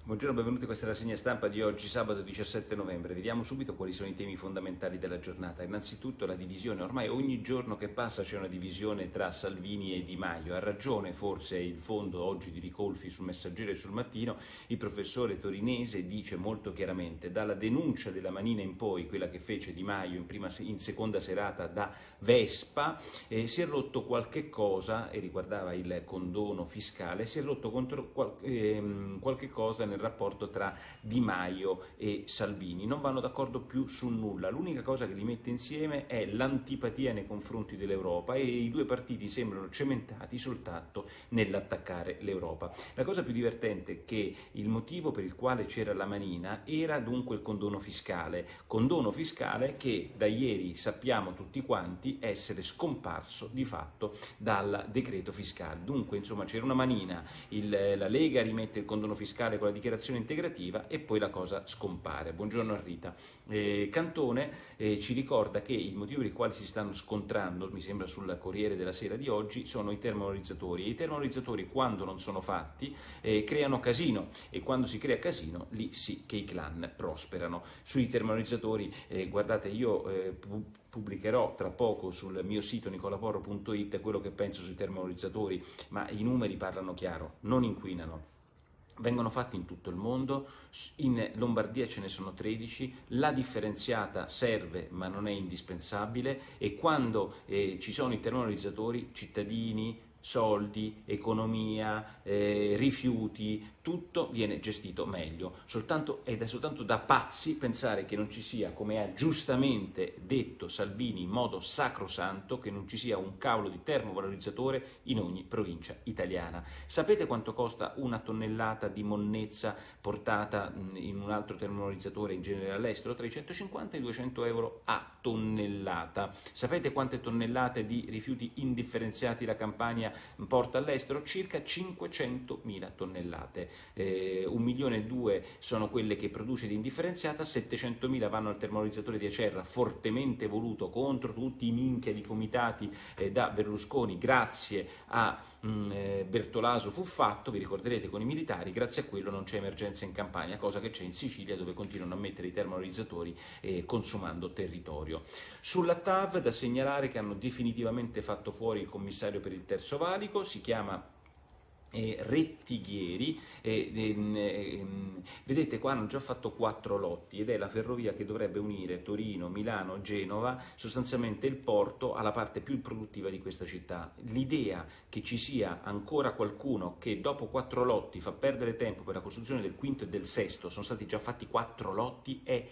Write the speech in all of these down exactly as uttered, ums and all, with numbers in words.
Buongiorno, benvenuti a questa rassegna stampa di oggi, sabato diciassette novembre. Vediamo subito quali sono i temi fondamentali della giornata. Innanzitutto la divisione, ormai ogni giorno che passa c'è una divisione tra Salvini e Di Maio. Ha ragione forse il fondo oggi di Ricolfi sul Messaggero e sul Mattino, il professore torinese dice molto chiaramente: dalla denuncia della manina in poi, quella che fece Di Maio in, prima, in seconda serata da Vespa, eh, si è rotto qualche cosa, e riguardava il condono fiscale, si è rotto contro, qual, ehm, qualche cosa nel rapporto tra Di Maio e Salvini. Non vanno d'accordo più su nulla, l'unica cosa che li mette insieme è l'antipatia nei confronti dell'Europa, e i due partiti sembrano cementati soltanto nell'attaccare l'Europa. La cosa più divertente è che il motivo per il quale c'era la manina era dunque il condono fiscale, condono fiscale che da ieri sappiamo tutti quanti essere scomparso di fatto dal decreto fiscale. Dunque insomma c'era una manina, il, la Lega rimette il condono fiscale con la dichiarazione integrativa e poi la cosa scompare. Buongiorno a Rita. Eh, Cantone eh, ci ricorda che il motivo per il quale si stanno scontrando, mi sembra sul Corriere della Sera di oggi, sono i termovalorizzatori, e i termovalorizzatori quando non sono fatti eh, creano casino, e quando si crea casino lì sì che i clan prosperano. Sui termovalorizzatori eh, guardate, io eh, pubblicherò tra poco sul mio sito nicolaporro punto it quello che penso sui termovalorizzatori, ma i numeri parlano chiaro, non inquinano. Vengono fatti in tutto il mondo, in Lombardia ce ne sono tredici, la differenziata serve ma non è indispensabile, e quando eh, ci sono i termovalorizzatori, cittadini, soldi, economia, eh, rifiuti, tutto viene gestito meglio. Soltanto, ed è soltanto da pazzi pensare che non ci sia, come ha giustamente detto Salvini in modo sacrosanto, che non ci sia un cavolo di termovalorizzatore in ogni provincia italiana. Sapete quanto costa una tonnellata di monnezza portata in un altro termovalorizzatore, in genere all'estero? Tra i centocinquanta e i duecento euro a tonnellata. Sapete quante tonnellate di rifiuti indifferenziati la Campania porta all'estero? Circa cinquecentomila tonnellate. Eh, un milione e due sono quelle che produce di indifferenziata, settecentomila vanno al termovalorizzatore di Acerra, fortemente voluto contro tutti i minchia di comitati eh, da Berlusconi, grazie a mh, eh, Bertolaso fu fatto, vi ricorderete, con i militari. Grazie a quello non c'è emergenza in Campania, cosa che c'è in Sicilia, dove continuano a mettere i termovalorizzatori eh, consumando territorio. Sulla T A V da segnalare che hanno definitivamente fatto fuori il commissario per il terzo valico, si chiama Eh, Rettighieri, eh, eh, vedete qua hanno già fatto quattro lotti, ed è la ferrovia che dovrebbe unire Torino, Milano, Genova, sostanzialmente il porto, alla parte più produttiva di questa città. L'idea che ci sia ancora qualcuno che dopo quattro lotti fa perdere tempo per la costruzione del quinto e del sesto, sono stati già fatti quattro lotti, è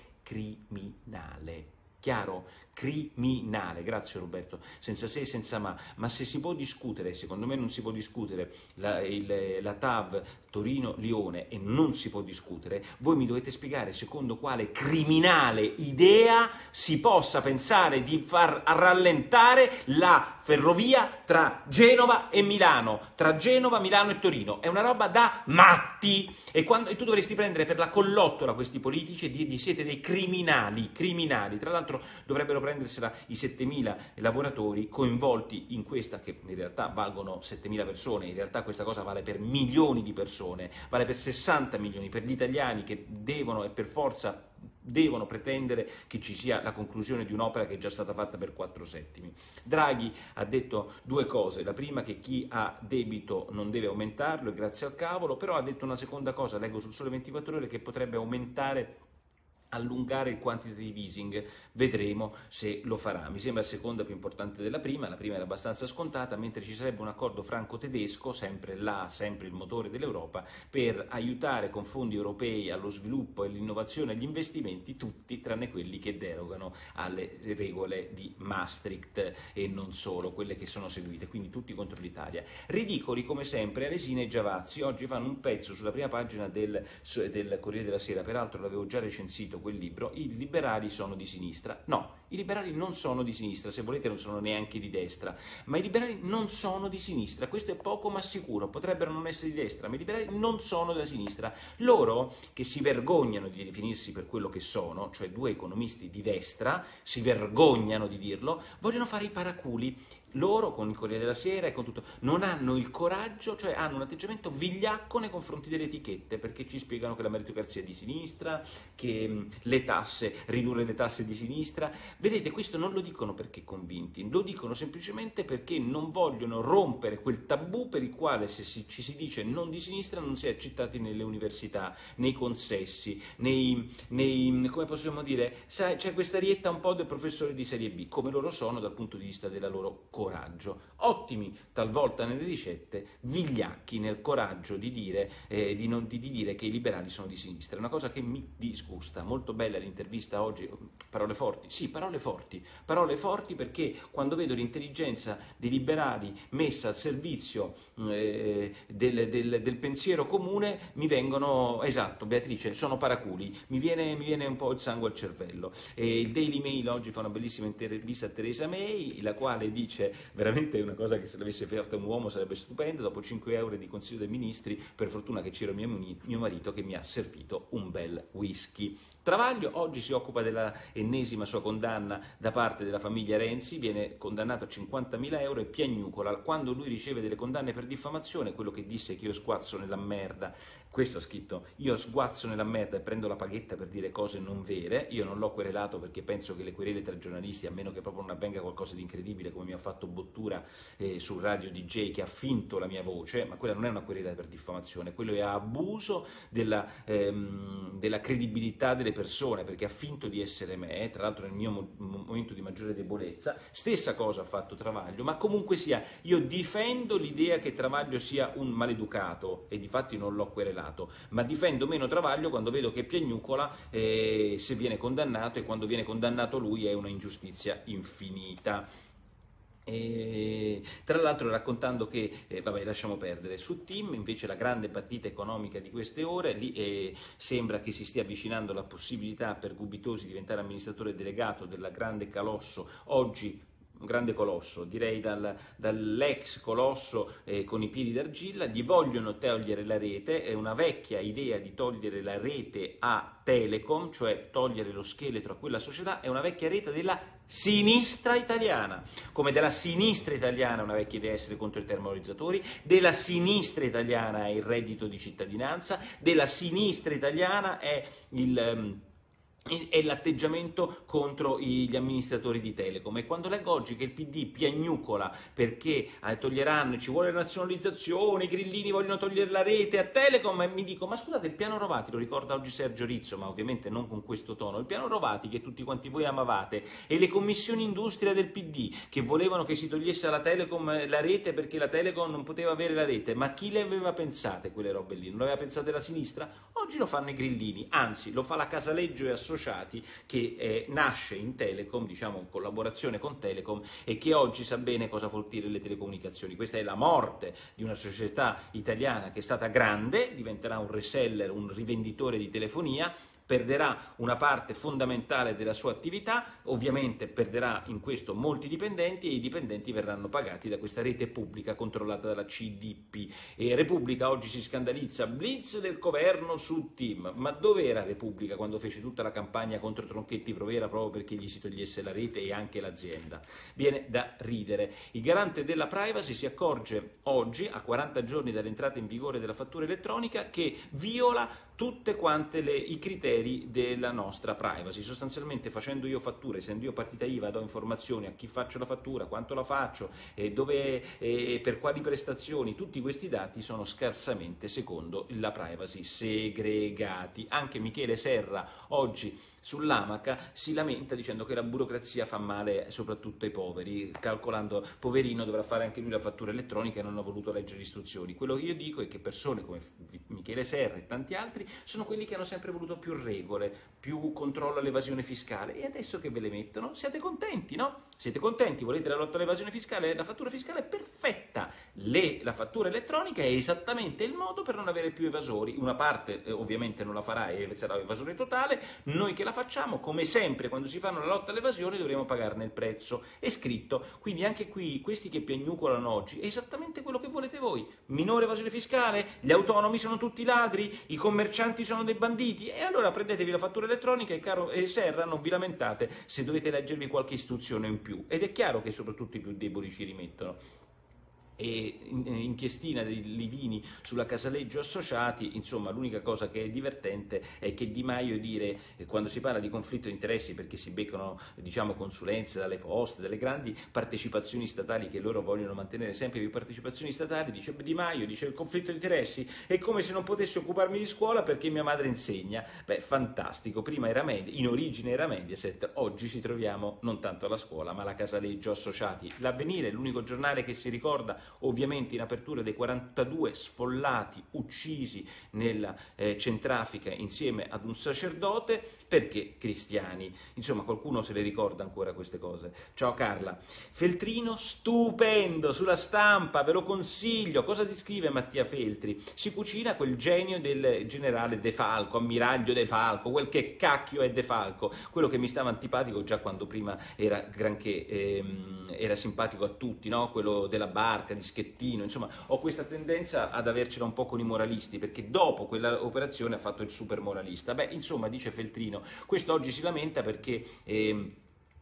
criminale. Chiaro? Criminale, grazie Roberto, senza se e senza ma, ma se si può discutere, secondo me non si può discutere la, il, la T A V Torino-Lione, e non si può discutere, voi mi dovete spiegare secondo quale criminale idea si possa pensare di far rallentare la ferrovia tra Genova e Milano, tra Genova, Milano e Torino. È una roba da matti, e, quando, e tu dovresti prendere per la collottola questi politici e dirgli: siete dei criminali, criminali. Tra l'altro dovrebbero prendersela i settemila lavoratori coinvolti in questa, che in realtà valgono settemila persone, in realtà questa cosa vale per milioni di persone, vale per sessanta milioni, per gli italiani che devono e per forza devono pretendere che ci sia la conclusione di un'opera che è già stata fatta per quattro settimi. Draghi ha detto due cose: la prima, che chi ha debito non deve aumentarlo, e grazie al cavolo, però ha detto una seconda cosa, leggo sul Sole ventiquattro Ore, che potrebbe aumentare, allungare il quantitative easing. Vedremo se lo farà. Mi sembra la seconda più importante della prima, la prima era abbastanza scontata, mentre ci sarebbe un accordo franco-tedesco, sempre là, sempre il motore dell'Europa, per aiutare con fondi europei allo sviluppo e all'innovazione e agli investimenti tutti tranne quelli che derogano alle regole di Maastricht, e non solo, quelle che sono seguite, quindi tutti contro l'Italia. Ridicoli come sempre Aresina e Giavazzi, oggi fanno un pezzo sulla prima pagina del, del Corriere della Sera, peraltro l'avevo già recensito quel libro: i liberali sono di sinistra. No, i liberali non sono di sinistra, se volete non sono neanche di destra, ma i liberali non sono di sinistra, questo è poco ma sicuro. Potrebbero non essere di destra, ma i liberali non sono della sinistra. Loro, che si vergognano di definirsi per quello che sono, cioè due economisti di destra, si vergognano di dirlo, vogliono fare i paraculi. Loro con il Corriere della Sera e con tutto non hanno il coraggio, cioè hanno un atteggiamento vigliacco nei confronti delle etichette, perché ci spiegano che la meritocrazia è di sinistra, che mh, le tasse, ridurre le tasse è di sinistra. Vedete, questo non lo dicono perché convinti, lo dicono semplicemente perché non vogliono rompere quel tabù per il quale se si, ci si dice non di sinistra non si è accettati nelle università, nei consessi, nei, nei come possiamo dire, sai, c'è questa rietta un po' del professore di serie B, come loro sono dal punto di vista della loro coraggio, ottimi talvolta nelle ricette, vigliacchi nel coraggio di dire, eh, di, non, di, di dire che i liberali sono di sinistra. È una cosa che mi disgusta. Molto bella l'intervista oggi, parole forti, sì, parole forti, parole forti perché quando vedo l'intelligenza dei liberali messa al servizio eh, del, del, del pensiero comune mi vengono, esatto Beatrice, sono paraculi, mi viene, mi viene un po' il sangue al cervello. E il Daily Mail oggi fa una bellissima intervista a Theresa May, la quale dice veramente una cosa che se l'avesse fatta un uomo sarebbe stupenda: dopo cinque euro di Consiglio dei Ministri, per fortuna che c'era mio, mio marito che mi ha servito un bel whisky. Travaglio oggi si occupa della ennesima sua condanna da parte della famiglia Renzi, viene condannato a cinquantamila euro e piagnucola quando lui riceve delle condanne per diffamazione, quello che disse che io sguazzo nella merda. Questo ha scritto: io sguazzo nella merda e prendo la paghetta per dire cose non vere. Io non l'ho querelato perché penso che le querele tra giornalisti, a meno che proprio non avvenga qualcosa di incredibile come mi ha fatto Bottura eh, sul radio D J che ha finto la mia voce, ma quella non è una querela per diffamazione, quello è abuso della, ehm, della credibilità delle persone, perché ha finto di essere me, tra l'altro nel mio mo- momento di maggiore debolezza. Stessa cosa ha fatto Travaglio, ma comunque sia, io difendo l'idea che Travaglio sia un maleducato e difatti non l'ho querelato, ma difendo meno Travaglio quando vedo che piagnucola eh, se viene condannato, e quando viene condannato lui è una ingiustizia infinita. E, tra l'altro raccontando che, eh, vabbè lasciamo perdere, su Tim invece la grande partita economica di queste ore, lì eh, sembra che si stia avvicinando la possibilità per Gubitosi di diventare amministratore delegato della grande colosso, oggi un grande colosso, direi dal, dall'ex colosso eh, con i piedi d'argilla. Gli vogliono togliere la rete, è una vecchia idea di togliere la rete a Telecom, cioè togliere lo scheletro a quella società, è una vecchia rete della sinistra italiana, come della sinistra italiana è una vecchia idea essere contro i termovalorizzatori, della sinistra italiana è il reddito di cittadinanza, della sinistra italiana è il... Um, è l'atteggiamento contro gli amministratori di Telecom. E quando leggo oggi che il P D piagnucola perché eh, toglieranno, ci vuole la nazionalizzazione, i grillini vogliono togliere la rete a Telecom, e mi dico, ma scusate, il piano Rovati, lo ricorda oggi Sergio Rizzo, ma ovviamente non con questo tono, il piano Rovati che tutti quanti voi amavate, e le commissioni industria del P D che volevano che si togliesse alla Telecom la rete perché la Telecom non poteva avere la rete, ma chi le aveva pensate quelle robe lì? Non le aveva pensate la sinistra? Oggi lo fanno i grillini, anzi lo fa la Casaleggio e Associati, che eh, nasce in Telecom, diciamo in collaborazione con Telecom, e che oggi sa bene cosa vuol dire le telecomunicazioni. Questa è la morte di una società italiana che è stata grande, diventerà un reseller, un rivenditore di telefonia, perderà una parte fondamentale della sua attività, ovviamente perderà in questo molti dipendenti, e i dipendenti verranno pagati da questa rete pubblica controllata dalla C D P. E Repubblica oggi si scandalizza, blitz del governo su Tim, ma dove era Repubblica quando fece tutta la campagna contro Tronchetti Provera proprio perché gli si togliesse la rete e anche l'azienda? Viene da ridere. Il garante della privacy si accorge oggi, a quaranta giorni dall'entrata in vigore della fattura elettronica, che viola tutte quante le, i criteri della nostra privacy. Sostanzialmente, facendo io fatture, essendo io partita I V A, do informazioni a chi faccio la fattura, quanto la faccio, eh, dove, eh, per quali prestazioni. Tutti questi dati sono scarsamente, secondo la privacy, segregati. Anche Michele Serra oggi sull'Amaca si lamenta dicendo che la burocrazia fa male soprattutto ai poveri, calcolando poverino dovrà fare anche lui la fattura elettronica e non ha voluto leggere le istruzioni. Quello che io dico è che persone come Michele Serra e tanti altri sono quelli che hanno sempre voluto più regole, più controllo all'evasione fiscale, e adesso che ve le mettono siete contenti, no? Siete contenti, volete la lotta all'evasione fiscale? La fattura fiscale è perfetta, realtà le, la fattura elettronica è esattamente il modo per non avere più evasori. Una parte eh, ovviamente non la farà e sarà evasore totale, noi che la facciamo, come sempre quando si fanno la lotta all'evasione, dovremo pagarne il prezzo. È scritto, quindi anche qui questi che piagnucolano oggi è esattamente quello che volete voi: minore evasione fiscale, gli autonomi sono tutti ladri, i commercianti sono dei banditi, e allora prendetevi la fattura elettronica e, caro e Serra, non vi lamentate se dovete leggervi qualche istruzione in più, ed è chiaro che soprattutto i più deboli ci rimettono. E inchiestina dei Livini sulla Casaleggio Associati, insomma l'unica cosa che è divertente è che Di Maio dire, quando si parla di conflitto di interessi, perché si beccano diciamo consulenze dalle poste, delle grandi partecipazioni statali che loro vogliono mantenere sempre più partecipazioni statali, dice Di Maio, dice il conflitto di interessi è come se non potessi occuparmi di scuola perché mia madre insegna. Beh, fantastico, prima era Medi- in origine era Mediaset, oggi ci troviamo non tanto alla scuola ma alla Casaleggio Associati. L'Avvenire è l'unico giornale che si ricorda ovviamente in apertura dei quarantadue sfollati uccisi nella eh, Centrafrica insieme ad un sacerdote, perché cristiani. Insomma, qualcuno se le ricorda ancora queste cose. Ciao Carla. Feltrino stupendo sulla Stampa, ve lo consiglio. Cosa ti scrive Mattia Feltri? Si cucina quel genio del generale De Falco, ammiraglio De Falco, quel che cacchio è De Falco, quello che mi stava antipatico già quando prima era granché, ehm, era simpatico a tutti, no? Quello della barca, di Schettino. Insomma, ho questa tendenza ad avercela un po' con i moralisti, perché dopo quella operazione ha fatto il super moralista. Beh, insomma, dice Feltrino, questo oggi si lamenta perché eh,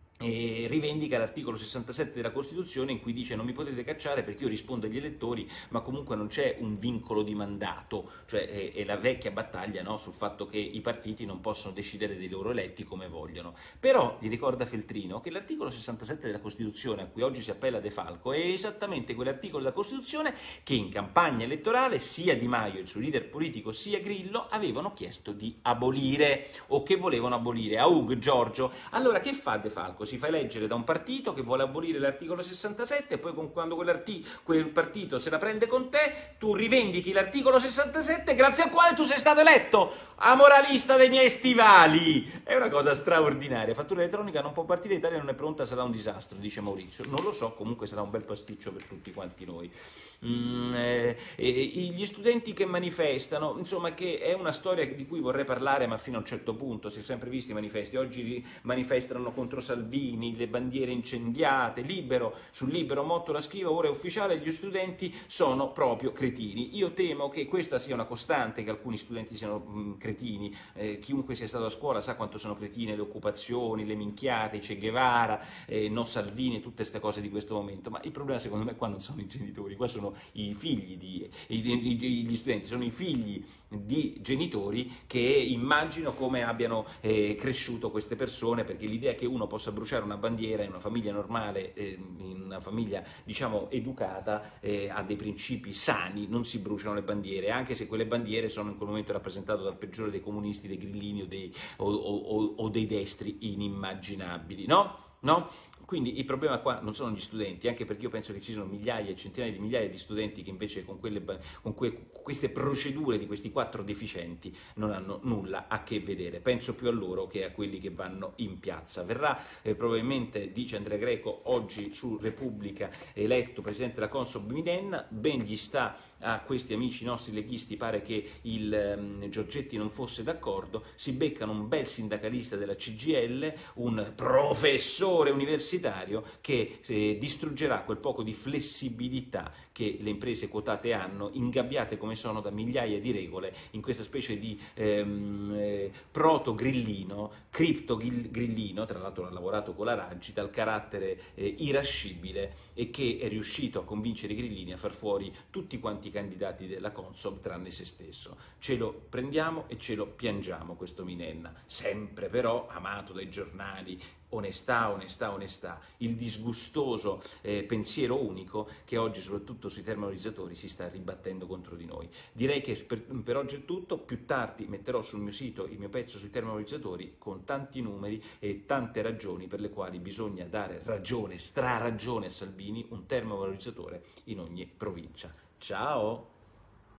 e rivendica l'articolo sessantasette della Costituzione in cui dice non mi potete cacciare perché io rispondo agli elettori, ma comunque non c'è un vincolo di mandato, cioè è, è la vecchia battaglia, no, sul fatto che i partiti non possono decidere dei loro eletti come vogliono. Però gli ricorda Feltrino che l'articolo sessantasette della Costituzione a cui oggi si appella De Falco è esattamente quell'articolo della Costituzione che in campagna elettorale sia Di Maio, il suo leader politico, sia Grillo avevano chiesto di abolire, o che volevano abolire, a Ugo Giorgio. Allora che fa De Falco? Si fa eleggere da un partito che vuole abolire l'articolo sessantasette e poi quando quel partito se la prende con te, tu rivendichi l'articolo sessantasette grazie al quale tu sei stato eletto amoralista dei miei stivali. È una cosa straordinaria. Fattura elettronica non può partire, l'Italia non è pronta, sarà un disastro, dice Maurizio. Non lo so, comunque sarà un bel pasticcio per tutti quanti noi. Mm, eh, eh, gli studenti che manifestano, insomma, che è una storia di cui vorrei parlare, ma fino a un certo punto. Si è sempre visti i manifesti, oggi manifestano contro Salvini, le bandiere incendiate, Libero, sul Libero Motto la scrive, ora è ufficiale, gli studenti sono proprio cretini. Io temo che questa sia una costante, che alcuni studenti siano mh, cretini, eh, chiunque sia stato a scuola sa quanto sono cretine le occupazioni, le minchiate, Che Guevara, eh, no Salvini, tutte queste cose di questo momento, ma il problema secondo me qua non sono i genitori, qua sono i figli di, i, i, gli studenti, sono i figli di genitori che immagino come abbiano eh, cresciuto queste persone, perché l'idea che uno possa bruciare una bandiera in una famiglia normale, eh, in una famiglia diciamo educata, eh, ha dei principi sani, non si bruciano le bandiere, anche se quelle bandiere sono in quel momento rappresentate dal peggiore dei comunisti, dei grillini o dei, o, o, o dei destri inimmaginabili, no? No? Quindi il problema qua non sono gli studenti, anche perché io penso che ci sono migliaia e centinaia di migliaia di studenti che invece con, quelle, con que, queste procedure di questi quattro deficienti non hanno nulla a che vedere. Penso più a loro che a quelli che vanno in piazza. Verrà eh, probabilmente, dice Andrea Greco, oggi su Repubblica, eletto presidente della Consob Midenna, ben gli sta a questi amici nostri leghisti, pare che il um, Giorgetti non fosse d'accordo, si beccano un bel sindacalista della C G I L, un professore universitario che eh, distruggerà quel poco di flessibilità che le imprese quotate hanno, ingabbiate come sono da migliaia di regole in questa specie di ehm, eh, proto-grillino, cripto-grillino, tra l'altro ha lavorato con la Raggi, dal carattere eh, irascibile, e che è riuscito a convincere i grillini a far fuori tutti quanti i candidati della Consob tranne se stesso. Ce lo prendiamo e ce lo piangiamo questo Minenna, sempre però amato dai giornali. Onestà, onestà, onestà, il disgustoso eh, pensiero unico che oggi soprattutto sui termovalorizzatori si sta ribattendo contro di noi. Direi che per, per oggi è tutto, più tardi metterò sul mio sito il mio pezzo sui termovalorizzatori con tanti numeri e tante ragioni per le quali bisogna dare ragione, straragione a Salvini, un termovalorizzatore in ogni provincia. Ciao!